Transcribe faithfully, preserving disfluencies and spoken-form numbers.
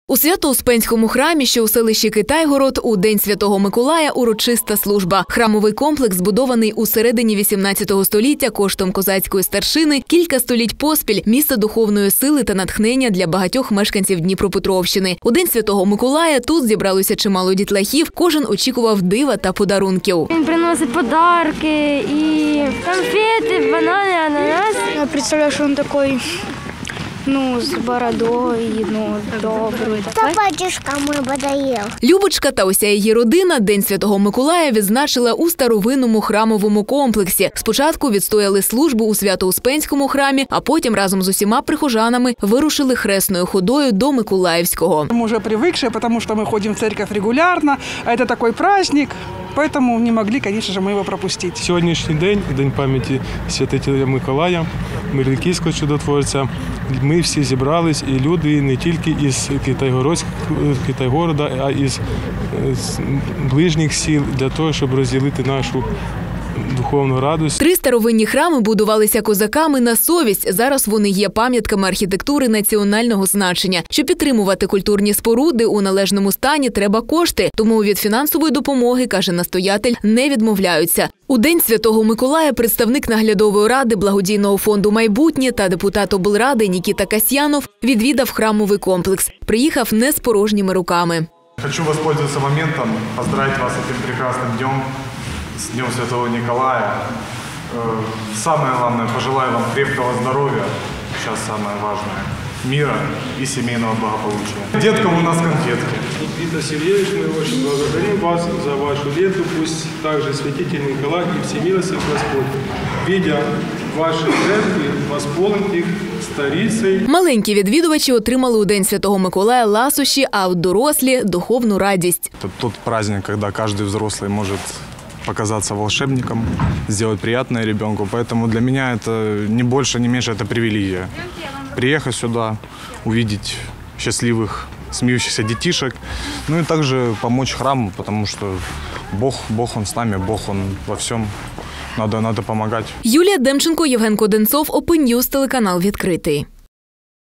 У Свято-Успенському храмі, що у селищі Китайгород, у День Святого Миколая урочиста служба. Храмовий комплекс збудований у середині вісімнадцятого століття коштом козацької старшини, кілька століть поспіль – місце духовної сили та натхнення для багатьох мешканців Дніпропетровщини. У День Святого Миколая тут зібралося чимало дітлахів, кожен очікував дива та подарунків. Він приносить подарки і конфети, банани, ананас. Я представляю, що він такий, ну, з бородою, ну, добрий. Та батюшка мій подає. Любочка та уся її родина День Святого Миколая відзначила у старовинному храмовому комплексі. Спочатку відстояли службу у Свято-Успенському храмі, а потім разом з усіма прихожанами вирушили хресною ходою до Миколаївського. Ми вже привикші, тому що ми ходимо в церковь регулярно, а це такий праздник. Поэтому не могли, конечно же, мы его пропустить. Сьогоднішній день, День пам'яті Святителя Миколая, Миронівського чудотворця. Ми всі зібрались, і люди не тільки із Китайгорода, а із ближніх сіл, для того, щоб розділити нашу духовну радість. Три старовинні храми будувалися козаками на совість. Зараз вони є пам'ятками архітектури національного значення. Щоб підтримувати культурні споруди у належному стані, треба кошти. Тому від фінансової допомоги, каже настоятель, не відмовляються. У День Святого Миколая представник наглядової ради благодійного фонду «Майбутнє» та депутат облради Нікіта Касьянов відвідав храмовий комплекс. Приїхав не з порожніми руками. Хочу воспользоваться моментом, поздравить вас этим прекрасным днем. С Днем Святого Николая. Самое главное, пожелаю вам крепкого здоровья, сейчас самое важное, мира и семейного благополучия. Деткам у нас конфетки. Никита Сергеевич, мы очень благодарим вас за вашу ленту. Пусть также святитель Николай и всемилостив Господь, видя ваші жертви, восполнить їх старицею. Маленькі відвідувачі отримали у День Святого Миколая ласощі, а от дорослі – духовну радість. Это тот праздник, когда каждый взрослый может показаться волшебником, сделать приятное ребенку. Поэтому для меня это не больше, не меньше, это привилегия. Приехать сюда, увидеть счастливых, смеющихся детишек, ну и также помочь храму, потому что Бог, Бог Он с нами, Бог Он во всем. Надо, надо помогать. Юлія Демченко, Євген Коденцов, Open News, телеканал «Відкритий».